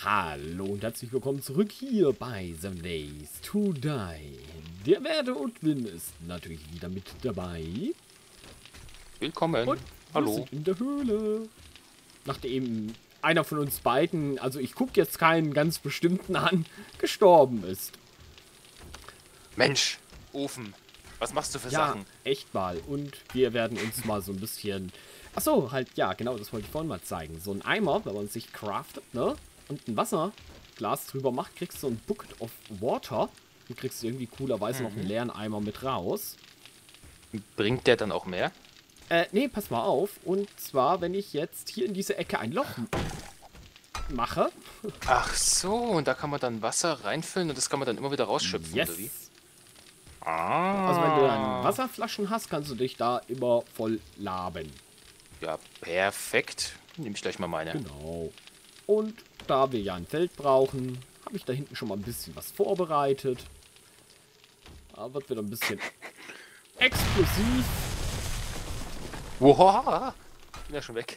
Hallo und herzlich willkommen zurück hier bei 7 Days to Die. Der Werde und Win ist natürlich wieder mit dabei. Willkommen. Und wir sind in der Höhle. Nachdem einer von uns beiden, also ich gucke jetzt keinen ganz bestimmten an, gestorben ist. Mensch, Ofen, was machst du für Ja, Sachen? echt mal. Und wir werden uns mal so ein bisschen... Achso, halt, ja, genau, das wollte ich vorhin mal zeigen. So ein Eimer, wenn man sich craftet, ne? Und ein Wasserglas drüber macht, kriegst du ein Bucket of Water. Und kriegst du irgendwie coolerweise noch einen leeren Eimer mit raus. Bringt der dann auch mehr? Nee, pass mal auf. Und zwar, wenn ich jetzt hier in diese Ecke ein Loch mache. Ach so, und da kann man dann Wasser reinfüllen und das kann man dann immer wieder rausschöpfen, Yes. oder wie? Ah. Also wenn du dann Wasserflaschen hast, kannst du dich da immer voll laben. Ja, perfekt. Nehme ich gleich mal meine. Genau. Und da wir ja ein Feld brauchen, habe ich da hinten schon mal ein bisschen was vorbereitet. Da wird wieder ein bisschen explosiv. Wow, bin ja schon weg.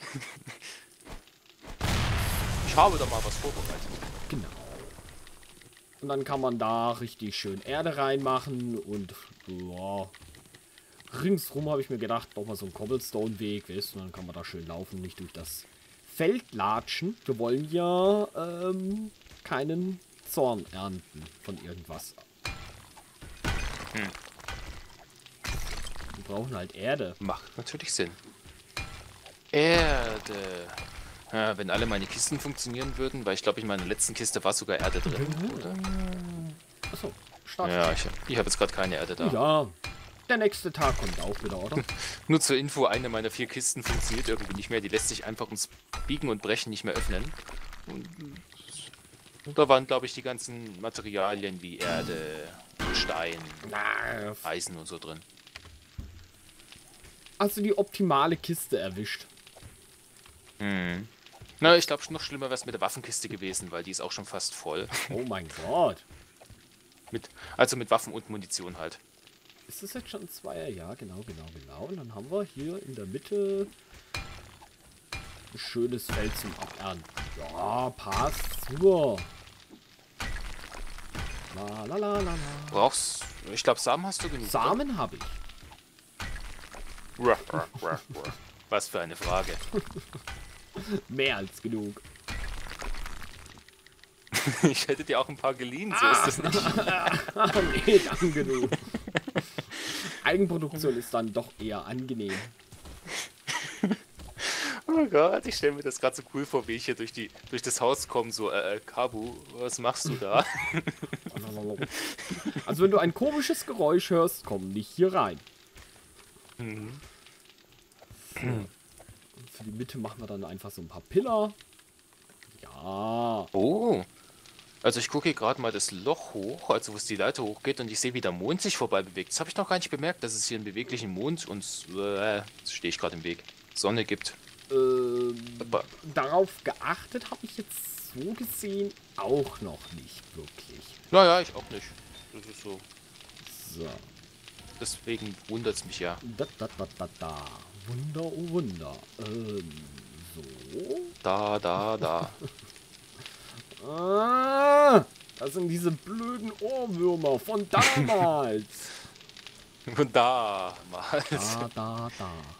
Ich habe da mal was vorbereitet. Genau. Und dann kann man da richtig schön Erde reinmachen und ja, ringsrum habe ich mir gedacht, braucht man so einen Cobblestone-Weg, weißt du, und dann kann man da schön laufen, nicht durch das Feld latschen. Wir wollen ja keinen Zorn ernten von irgendwas. Wir brauchen halt Erde. Macht natürlich Sinn. Erde. Ja, wenn alle meine Kisten funktionieren würden, weil ich glaube, in meiner letzten Kiste war sogar Erde drin, oder? Achso, Start. Ja, ich habe jetzt gerade keine Erde da. Ja, der nächste Tag kommt auch wieder, oder? Nur zur Info, eine meiner 4 Kisten funktioniert irgendwie nicht mehr. Die lässt sich einfach ums Biegen und Brechen nicht mehr öffnen. Und da waren, glaube ich, die ganzen Materialien wie Erde, Stein, Na, Eisen und so drin. hast du die optimale Kiste erwischt? Na, ich glaube, noch schlimmer wäre es mit der Waffenkiste gewesen, weil die ist auch schon fast voll. Oh mein Gott. Also mit Waffen und Munition halt. Ist das jetzt schon ein Zweier? Ja, genau. Und dann haben wir hier in der Mitte ein schönes Feld zum Abernten. Ja, passt. Super. La la la la la. Brauchst, ich glaube, Samen hast du genug. Samen habe ich. Ruff, ruff, ruff, ruff. Was für eine Frage. Mehr als genug. Ich hätte dir auch ein paar geliehen, so ist das nicht. Nee, dann genug. Eigenproduktion ist dann doch eher angenehm. Oh Gott, ich stelle mir das gerade so cool vor, wie ich hier durch das Haus komme, so, Kabu, was machst du da? Also wenn du ein komisches Geräusch hörst, komm nicht hier rein. Für die Mitte machen wir dann einfach so ein paar Pillar. Ja. Oh, also ich gucke hier gerade mal das Loch hoch, also wo es die Leiter hochgeht und ich sehe, wie der Mond sich vorbei bewegt. Das habe ich noch gar nicht bemerkt, dass es hier einen beweglichen Mond und, jetzt stehe ich gerade im Weg, Sonne gibt. Darauf geachtet habe ich jetzt so gesehen auch noch nicht wirklich. Naja, ich auch nicht. Das ist so. So. Deswegen wundert es mich ja. Da. Wunder, oh Wunder. So. Da. Ah, das sind diese blöden Ohrwürmer von damals. Und da mal. Da.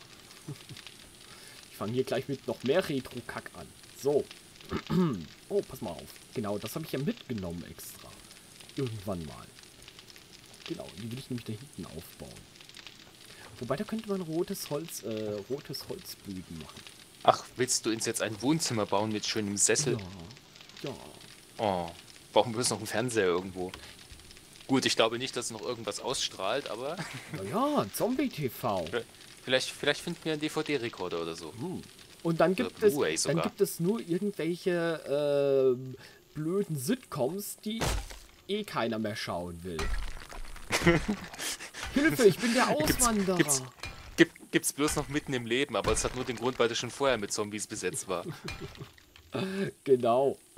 Ich fange hier gleich mit noch mehr Retro-Kack an. So. Oh, pass mal auf. Genau, das habe ich ja mitgenommen extra. Irgendwann mal. Genau, die will ich nämlich da hinten aufbauen. Wobei, da könnte man rotes Holzböden machen. Ach, willst du uns jetzt ein Wohnzimmer bauen mit schönem Sessel? Ja. Oh, brauchen wir bloß noch einen Fernseher irgendwo. Gut, ich glaube nicht, dass es noch irgendwas ausstrahlt, aber Ja, Zombie-TV. vielleicht finden wir einen DVD-Rekorder oder so. Und dann Oder gibt es, Blu-ray sogar. nur irgendwelche blöden Sitcoms, die eh keiner mehr schauen will. Hilfe, ich bin der Auswanderer. Gibt's bloß noch mitten im Leben, aber es hat nur den Grund, weil das schon vorher mit Zombies besetzt war. Genau.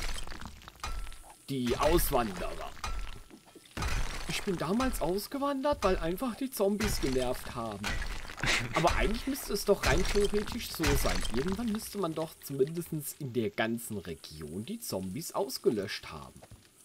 Die Auswanderer. Ich bin damals ausgewandert, weil einfach die Zombies genervt haben. Aber eigentlich müsste es doch rein theoretisch so sein. Irgendwann müsste man doch zumindest in der ganzen Region die Zombies ausgelöscht haben.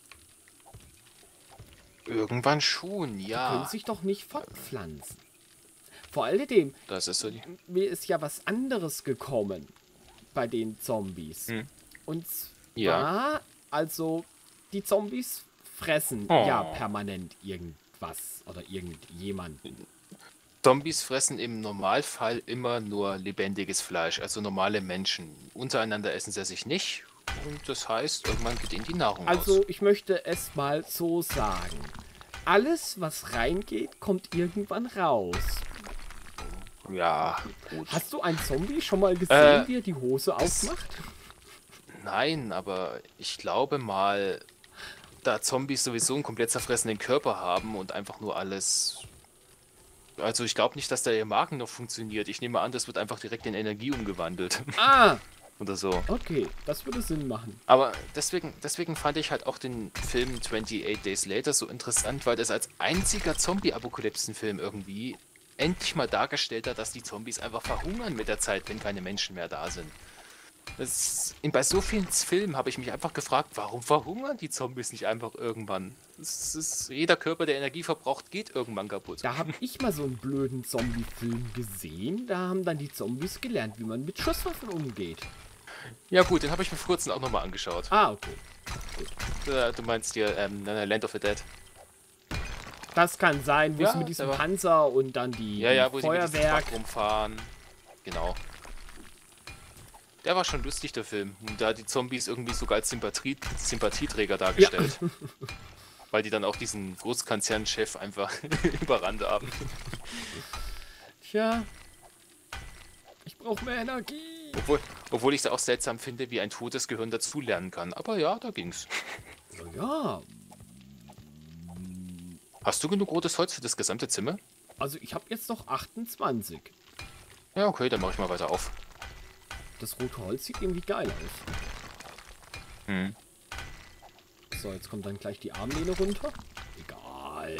Irgendwann schon, Die können ja. sich doch nicht fortpflanzen. Vor alledem, Das ist so die. mir ist ja was anderes gekommen bei den Zombies. Hm. Und Ja. zwar, also, die Zombies fressen Oh. ja permanent irgendwas oder irgendjemanden. Zombies fressen im Normalfall immer nur lebendiges Fleisch, also normale Menschen. Untereinander essen sie sich nicht und das heißt, irgendwann geht ihnen die Nahrung Also, aus. ich möchte es mal so sagen. Alles, was reingeht, kommt irgendwann raus. Ja, gut. Hast du einen Zombie schon mal gesehen, Äh, wie er die Hose aufmacht? Nein, aber ich glaube mal, da Zombies sowieso einen komplett zerfressenen Körper haben und einfach nur alles. Also ich glaube nicht, dass da ihr Magen noch funktioniert. Ich nehme an, das wird einfach direkt in Energie umgewandelt. Ah, Oder so. okay, das würde Sinn machen. Aber deswegen fand ich halt auch den Film 28 Days Later so interessant, weil das als einziger Zombie-Apokalypsen-Film irgendwie endlich mal dargestellt hat, dass die Zombies einfach verhungern mit der Zeit, wenn keine Menschen mehr da sind. Bei so vielen Filmen habe ich mich einfach gefragt, warum verhungern die Zombies nicht einfach irgendwann? Jeder Körper, der Energie verbraucht, geht irgendwann kaputt. Da habe ich mal so einen blöden Zombie-Film gesehen. Da haben dann die Zombies gelernt, wie man mit Schusswaffen umgeht. Ja gut, den habe ich mir vor kurzem auch nochmal angeschaut. Ah, okay. Du meinst hier Land of the Dead. Das kann sein, wo Ja, es mit diesem der war- Panzer und dann die Wo sie mit diesem Feuerwerk. Truck rumfahren. Genau. Der war schon lustig, der Film. Und da die Zombies irgendwie sogar als Sympathieträger dargestellt. Weil die dann auch diesen Großkonzernchef einfach überrannt haben. Tja. Ich brauche mehr Energie. Obwohl ich es auch seltsam finde, wie ein totes Gehirn dazulernen kann. Aber ja, da ging's. Ja, Hast du genug rotes Holz für das gesamte Zimmer? also ich habe jetzt noch 28. Ja, okay, dann mache ich mal weiter auf. Das rote Holz sieht irgendwie geil aus. Hm. So, jetzt kommt dann gleich die Armlehne runter. Egal.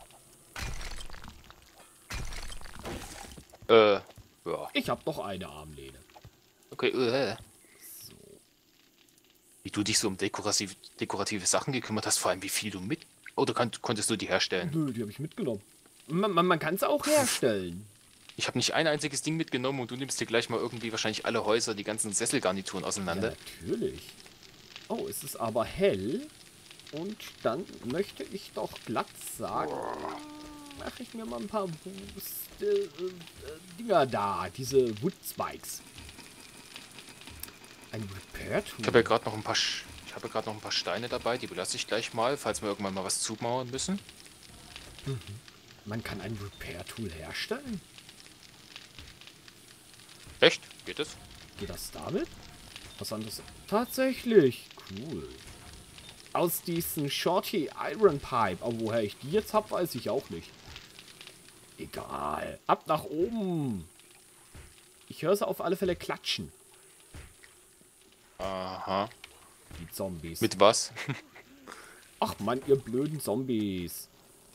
Ja. Ich habe noch eine Armlehne. Okay, So. Wie du dich so um dekorative Sachen gekümmert hast, vor allem wie viel du mit... Oder konntest du die herstellen? Nö, die habe ich mitgenommen. Man kann es auch herstellen. Ich habe nicht ein einziges Ding mitgenommen und du nimmst dir gleich mal irgendwie wahrscheinlich alle Häuser, die ganzen Sesselgarnituren Ja, auseinander. natürlich. Oh, es ist aber hell. Und dann möchte ich doch glatt sagen, mache ich mir mal ein paar Dinger da. Diese Wood Spikes. Ein Repair-Tool. Ich habe ja gerade noch ein paar Steine dabei, die belasse ich gleich mal, falls wir irgendwann mal was zumauern müssen. Man kann ein Repair-Tool herstellen. Echt? Geht es? Geht das damit? Was anderes? Tatsächlich. Cool. Aus diesen Shorty Iron Pipe. Aber woher ich die jetzt habe, weiß ich auch nicht. Egal. Ab nach oben. Ich höre sie auf alle Fälle klatschen. Aha. Die Zombies. Mit was? Ach Mann, ihr blöden Zombies.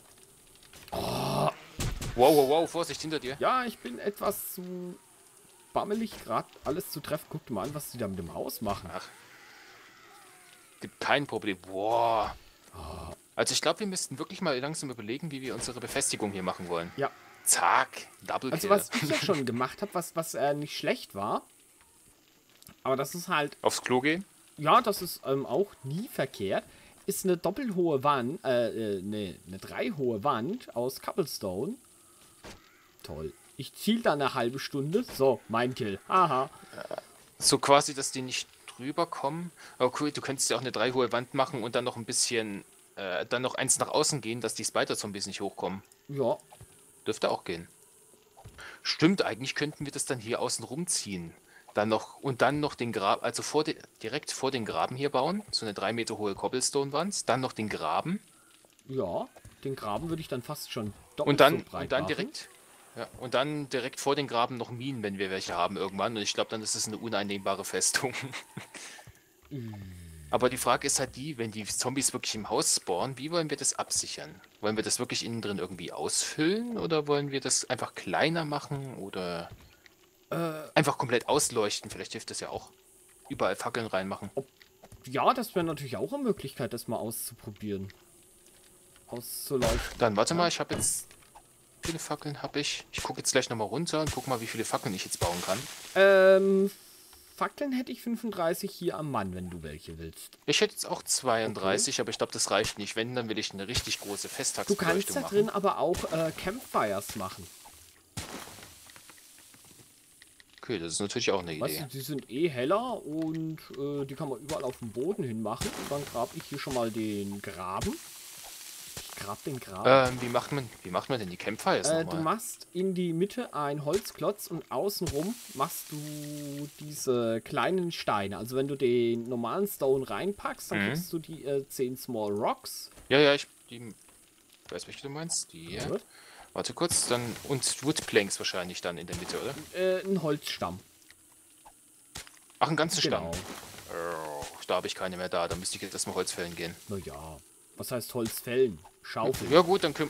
Wow, Vorsicht hinter dir. Ja, ich bin etwas zu bammelig, gerade alles zu treffen. Guck dir mal an, was die da mit dem Haus machen. Ach. Gibt kein Problem. Boah. Also ich glaube, wir müssten wirklich mal langsam überlegen, wie wir unsere Befestigung hier machen wollen. Ja. Zack, Double Kill. Also was ich ja schon gemacht habe, was nicht schlecht war. Aber das ist halt, Aufs Klo gehen? ja, das ist auch nie verkehrt. Ist eine doppelhohe Wand, eine dreihohe Wand aus Cobblestone. Toll. Ich ziel da eine halbe Stunde. So, mein Kill. Haha. So quasi, dass die nicht drüber kommen. Aber cool, du könntest ja auch eine 3 hohe Wand machen und dann noch ein bisschen, dann noch eins nach außen gehen, dass die Spider-Zombies nicht hochkommen. Ja. Dürfte auch gehen. Stimmt, eigentlich könnten wir das dann hier außen rumziehen. Dann noch den Graben, also direkt vor den Graben hier bauen. So eine 3 Meter hohe Cobblestone-Wand. Dann noch den Graben. Ja. Den Graben würde ich dann fast schon doppelt Und dann, so breit und dann machen. direkt. Ja, und dann direkt vor den Graben noch Minen, wenn wir welche haben irgendwann. Und ich glaube, dann ist es eine uneinnehmbare Festung. Aber die Frage ist halt die, wenn die Zombies wirklich im Haus spawnen, wie wollen wir das absichern? Wollen wir das wirklich innen drin irgendwie ausfüllen oder wollen wir das einfach kleiner machen oder einfach komplett ausleuchten? Vielleicht hilft das ja auch. Überall Fackeln reinmachen. Ja, das wäre natürlich auch eine Möglichkeit, das mal auszuprobieren. Auszuleuchten. Dann warte mal, ich habe jetzt... Wie viele Fackeln habe ich? Ich gucke jetzt gleich nochmal runter und guck mal, wie viele Fackeln ich jetzt bauen kann. Fackeln hätte ich 35 hier am Mann, wenn du welche willst. Ich hätte jetzt auch 32, aber ich glaube, das reicht nicht. Wenn, dann will ich eine richtig große Du Festtagsbeleuchtung kannst da machen. drin aber auch Campfires machen. Okay, das ist natürlich auch eine Weißt Idee. du, die sind eh heller und die kann man überall auf dem Boden hin machen. Und dann grabe ich hier schon mal den Graben. Ich grab den Graben. Wie macht man denn die Campfires Du nochmal? machst in die Mitte einen Holzklotz und außenrum machst du diese kleinen Steine. Also wenn du den normalen Stone reinpackst, dann kriegst du die 10 Small Rocks. Ja, ich weiß, welche du meinst. Die hier. Gut. Warte kurz, dann. Und Woodplanks wahrscheinlich dann in der Mitte, oder? Ein Holzstamm. Ach, einen ganzen Genau. Stamm. Oh, da habe ich keine mehr da. Da müsste ich jetzt erstmal Holz fällen gehen. Naja, was heißt Holzfällen? Schaufeln. Ja, gut, dann können.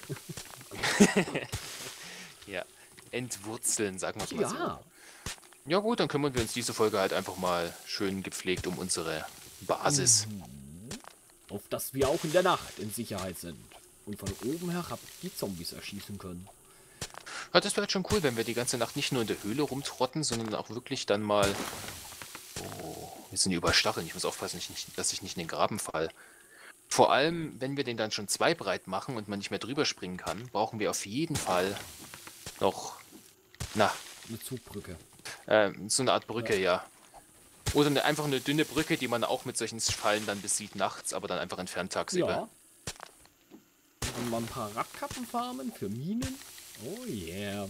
Ja. Entwurzeln, sagen wir es mal so. Ja, Ja, gut, dann kümmern wir uns diese Folge halt einfach mal schön gepflegt um unsere Basis. auf dass wir auch in der Nacht in Sicherheit sind. Und von oben herab die Zombies erschießen können. Ja, das wäre halt schon cool, wenn wir die ganze Nacht nicht nur in der Höhle rumtrotten, sondern auch wirklich dann mal. Oh, wir sind überall Stacheln. Ich muss aufpassen, dass ich nicht in den Graben fall. Vor allem, wenn wir den dann schon zweibreit machen und man nicht mehr drüber springen kann, brauchen wir auf jeden Fall noch, Eine Zugbrücke. so eine Art Brücke, ja. Oder einfach eine dünne Brücke, die man auch mit solchen Fallen dann besieht nachts, aber dann einfach entfernt tagsüber. Ja. Und mal ein paar Radkappen farmen für Minen. Oh yeah.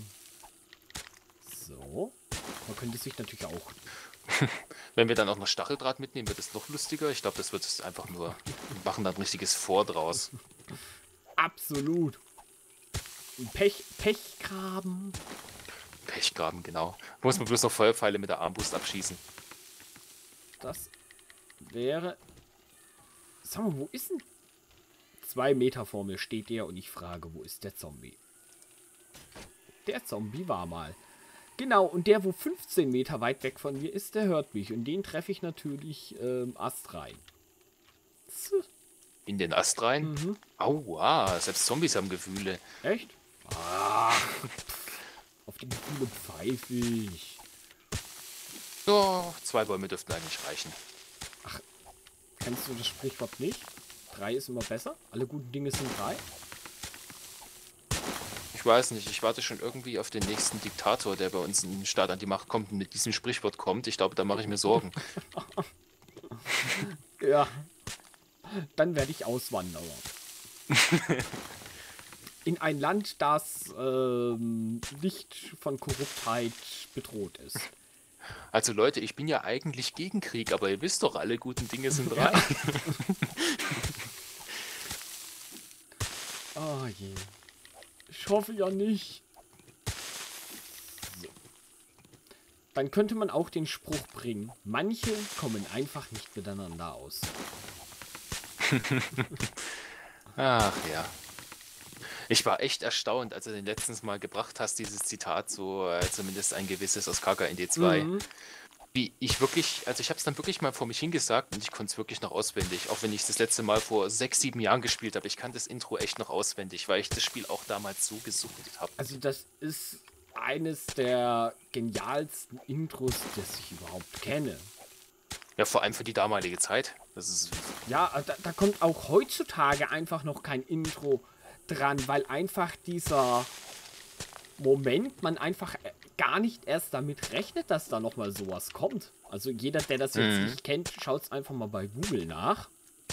So. Man könnte sich natürlich auch. Wenn wir dann auch noch Stacheldraht mitnehmen, wird es noch lustiger. Ich glaube, das wird es einfach nur. Wir machen dann ein richtiges Fort draus. Absolut. Ein Pechgraben. Pechgraben, genau. Muss man bloß noch Feuerpfeile mit der Armbrust abschießen. Das wäre. Sag mal, wo ist denn? 2 Meter vor mir steht der und ich frage, wo ist der Zombie? Der Zombie war mal. Genau, und der, wo 15 Meter weit weg von mir ist, der hört mich. Und den treffe ich natürlich astrein. In den Ast rein. Aua, selbst Zombies haben Gefühle. Echt? Ah, auf die Gefühle pfeife ich. So, 2 Bäume dürften eigentlich reichen. Kennst du das Sprichwort nicht? 3 ist immer besser. Alle guten Dinge sind 3. Ich weiß nicht, ich warte schon irgendwie auf den nächsten Diktator, der bei uns in den Staat an die Macht kommt und mit diesem Sprichwort kommt. Ich glaube, da mache ich mir Sorgen. Ja. Dann werde ich Auswanderer. In ein Land, das nicht von Korruptheit bedroht ist. Also Leute, ich bin ja eigentlich gegen Krieg, aber ihr wisst doch, alle guten Dinge sind 3. Oh je. Ich hoffe ja nicht. So. Dann könnte man auch den Spruch bringen. Manche kommen einfach nicht miteinander aus. Ach ja. Ich war echt erstaunt, als du den letztens mal gebracht hast, dieses Zitat, so zumindest ein gewisses aus KKND 2. Wie ich wirklich, also ich habe es dann wirklich mal vor mich hingesagt und ich konnte es wirklich noch auswendig, auch wenn ich es das letzte Mal vor 6, 7 Jahren gespielt habe. Ich kann das Intro echt noch auswendig, weil ich das Spiel auch damals so gesuchtet habe. Also das ist eines der genialsten Intros, das ich überhaupt kenne. Ja, vor allem für die damalige Zeit. Das ist Ja, da kommt auch heutzutage einfach noch kein Intro dran, weil einfach dieser Moment, man einfach gar nicht erst damit rechnet, dass da nochmal sowas kommt. Also jeder, der das jetzt nicht kennt, schaut es einfach mal bei Google nach.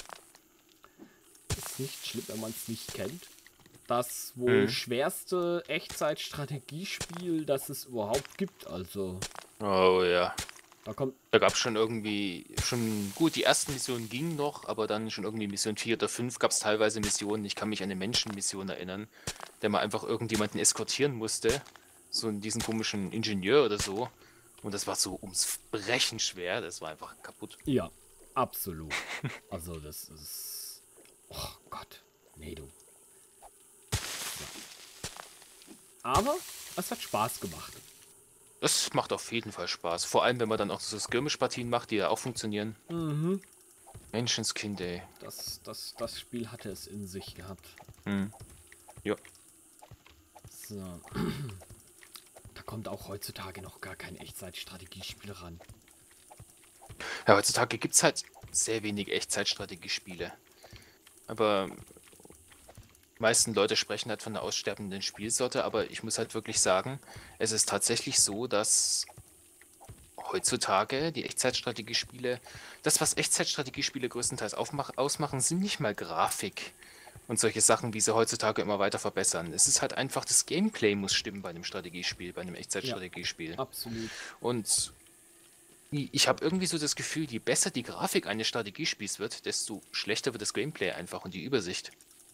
Ist nicht schlimm, wenn man es nicht kennt. Das wohl schwerste Echtzeit-Strategiespiel, das es überhaupt gibt. Also, oh ja. da kommt. Da gab es schon irgendwie, gut, die ersten Missionen gingen noch, aber dann schon irgendwie Mission 4 oder 5 gab es teilweise Missionen. Ich kann mich an eine Menschenmission erinnern, der mal einfach irgendjemanden eskortieren musste. So diesen komischen Ingenieur oder so. Und das war so ums Brechen schwer, das war einfach kaputt. Ja. Absolut. Also das ist... Oh Gott. Nee, du. So. Aber es hat Spaß gemacht. Das macht auf jeden Fall Spaß. Vor allem, wenn man dann auch so Skirmish-Partien macht, die ja auch funktionieren. Mhm. Menschenskind, ey. Das Spiel hatte es in sich gehabt. Hm. Ja. So. Da kommt auch heutzutage noch gar kein Echtzeitstrategiespiel ran. Ja, heutzutage gibt es halt sehr wenig Echtzeitstrategiespiele. Aber die meisten Leute sprechen halt von einer aussterbenden Spielsorte, aber ich muss halt wirklich sagen, es ist tatsächlich so, dass heutzutage die Echtzeitstrategiespiele, das, was Echtzeitstrategiespiele größtenteils ausmachen, sind nicht mal Grafik und solche Sachen, wie sie heutzutage immer weiter verbessern. Es ist halt einfach, das Gameplay muss stimmen bei einem Strategiespiel, bei einem Echtzeitstrategiespiel. Absolut. Und ich habe irgendwie so das Gefühl, je besser die Grafik eines Strategiespiels wird, desto schlechter wird das Gameplay einfach und die Übersicht.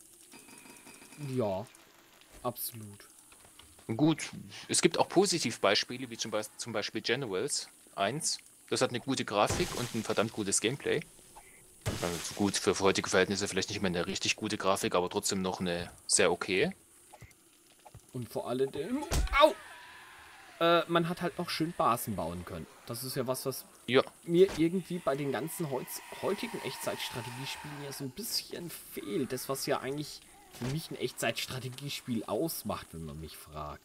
Ja, absolut. Und gut, es gibt auch Positivbeispiele, wie zum Beispiel Generals 1. Das hat eine gute Grafik und ein verdammt gutes Gameplay. Also gut, für heutige Verhältnisse vielleicht nicht mehr eine richtig gute Grafik, aber trotzdem noch eine sehr okay. Und vor allem... Au! Man hat halt noch schön Basen bauen können. Das ist ja was Ja, mir irgendwie bei den ganzen heutigen Echtzeitstrategiespielen ja so ein bisschen fehlt. Das, was ja eigentlich für mich ein Echtzeitstrategiespiel ausmacht, wenn man mich fragt.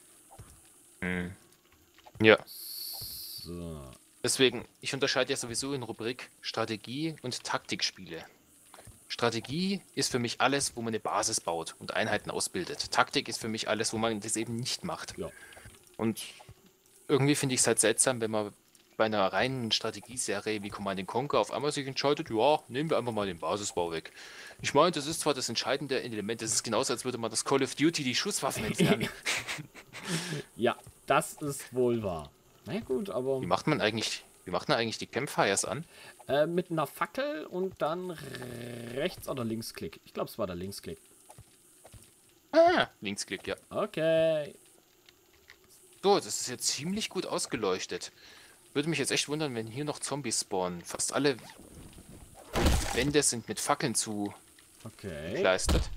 ja. So. Deswegen, ich unterscheide ja sowieso in Rubrik Strategie und Taktikspiele. Strategie ist für mich alles, wo man eine Basis baut und Einheiten ausbildet. Taktik ist für mich alles, wo man das eben nicht macht. Ja. Und irgendwie finde ich es halt seltsam, wenn man bei einer reinen Strategieserie wie Command & Conquer auf einmal sich entscheidet, ja, nehmen wir einfach mal den Basisbau weg. Ich meine, das ist zwar das entscheidende Element, das ist genauso, als würde man das Call of Duty die Schusswaffen entfernen. Ja, das ist wohl wahr. Na ja, gut, aber Wie macht man eigentlich die Campfires an? mit einer Fackel und dann rechts oder Linksklick. Ich glaube, es war der Linksklick. Ah, Linksklick, ja. Okay. So, das ist jetzt ziemlich gut ausgeleuchtet. Würde mich jetzt echt wundern, wenn hier noch Zombies spawnen. Fast alle Wände sind mit Fackeln Okay. zugekleistert.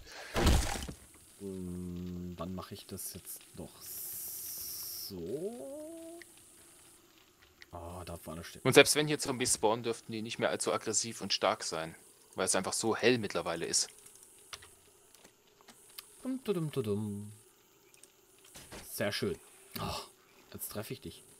Dann mache ich das jetzt noch so. Oh, da vorne steht. Und selbst wenn hier Zombies spawnen, dürften die nicht mehr allzu aggressiv und stark sein. Weil es einfach so hell mittlerweile ist. Dum, dum, dum, dum. Sehr schön. Oh, jetzt treffe ich dich.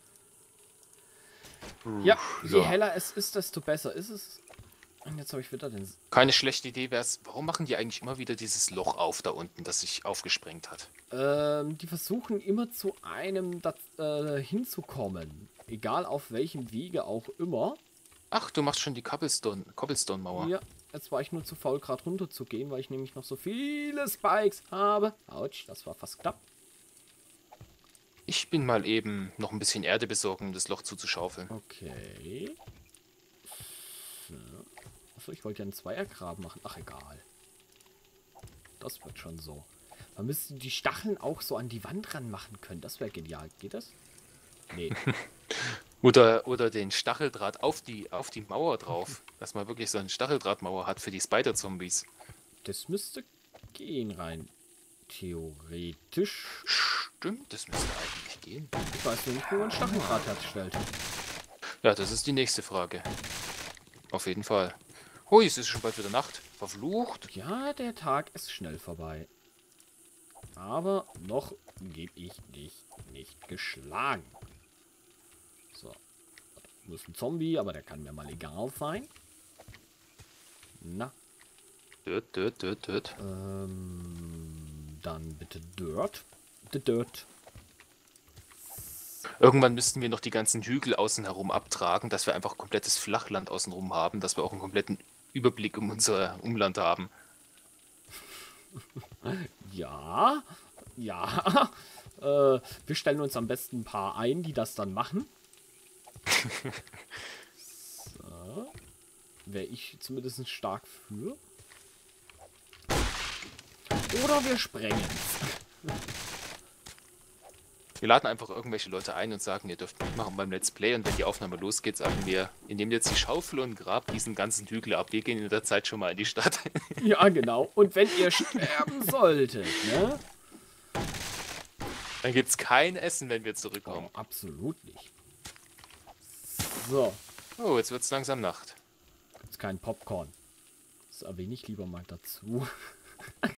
Ja, je heller es ist, desto besser ist es. Und jetzt habe ich wieder den... Keine schlechte Idee wäre es. Warum machen die eigentlich immer wieder dieses Loch auf da unten, das sich aufgesprengt hat? Die versuchen immer zu einem hinzukommen. Egal auf welchem Wege auch immer. Ach, du machst schon die Cobblestone-Mauer. Ja, jetzt war ich nur zu faul, gerade runter zu gehen, weil ich nämlich noch so viele Spikes habe. Autsch, das war fast knapp. Ich bin mal eben noch ein bisschen Erde besorgen, um das Loch zuzuschaufeln. Okay. So. Achso, ich wollte ja einen Zweiergraben machen. Ach, egal. Das wird schon so. Man müsste die Stacheln auch so an die Wand ran machen können. Das wäre genial. Geht das? Nee. Oder den Stacheldraht auf die Mauer drauf. Dass man wirklich so eine Stacheldrahtmauer hat für die Spider-Zombies. Das müsste gehen rein. Theoretisch. Stimmt, das müsste eigentlich gehen. Ich weiß nur nicht, wo man Stacheldraht herstellt. Ja, das ist die nächste Frage. Auf jeden Fall. Hui, es ist schon bald wieder Nacht. Verflucht. Ja, der Tag ist schnell vorbei. Aber noch gebe ich dich nicht geschlagen. So. Muss ein Zombie, aber der kann mir mal egal sein. Na. Dirt. Dann bitte Dirt. The Dirt. Irgendwann müssten wir noch die ganzen Hügel außen herum abtragen, dass wir einfach komplettes Flachland außenrum haben, dass wir auch einen kompletten Überblick um unser Umland haben. Ja. Ja. Wir stellen uns am besten ein paar ein, die das dann machen. So. Wäre ich zumindest stark für. Oder wir sprengen. Wir laden einfach irgendwelche Leute ein und sagen, ihr dürft mitmachen beim Let's Play. Und wenn die Aufnahme losgeht, sagen wir, ihr nehmt jetzt die Schaufel und grabt diesen ganzen Hügel ab. Wir gehen in der Zeit schon mal in die Stadt. Ja, genau. Und wenn ihr sterben solltet, ne? Dann gibt's kein Essen, wenn wir Oh, zurückkommen. absolut nicht. So, Oh, jetzt wird's langsam Nacht. gibt's kein Popcorn. Das erwähne ich lieber mal dazu.